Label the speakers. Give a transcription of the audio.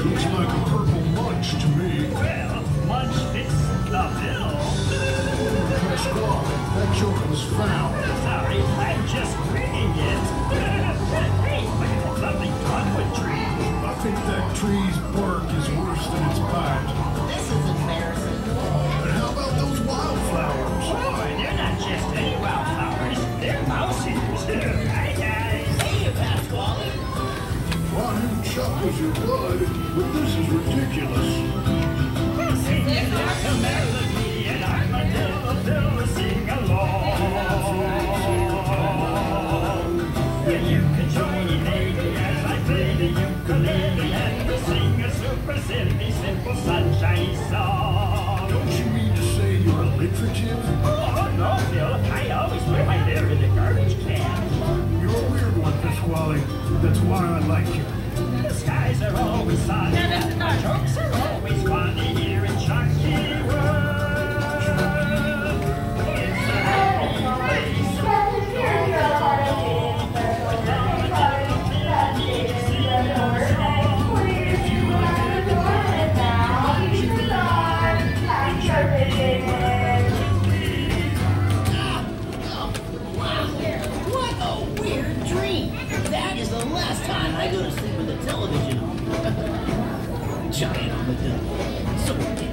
Speaker 1: Looks like a purple munch to me.
Speaker 2: Well, munch fits the bill.
Speaker 1: Pasquale, that joke was foul.
Speaker 2: Sorry, I'm just reading it. Hey, look at that lovely dogwood tree.
Speaker 1: I think that tree's bark is worse than its bite.
Speaker 3: This is embarrassing.
Speaker 1: And how about those wildflowers?
Speaker 2: Boy, they're not just any wildflowers. They're mouse eaters. Hi, guys.
Speaker 3: Hey, Pasquale.
Speaker 1: Well, I knew Chuck was your blood, but this is ridiculous.
Speaker 2: Sing it like a melody, and I'm a little sing along. Yeah, you can join me, baby, as I play the ukulele, and we sing a super silly, simple sunshine song.
Speaker 1: Don't you mean to say you're alliterative?
Speaker 2: Oh, no, Phil. I always put my hair in the garbage can.
Speaker 1: You're a weird one, Pasquale. That's why I like you.
Speaker 2: The skies are always sunny, our jokes are always funny here in Chucky World. It's a happy place.
Speaker 3: What a weird dream. That is the last time I go to sleep with the television on. Giant on the bill. So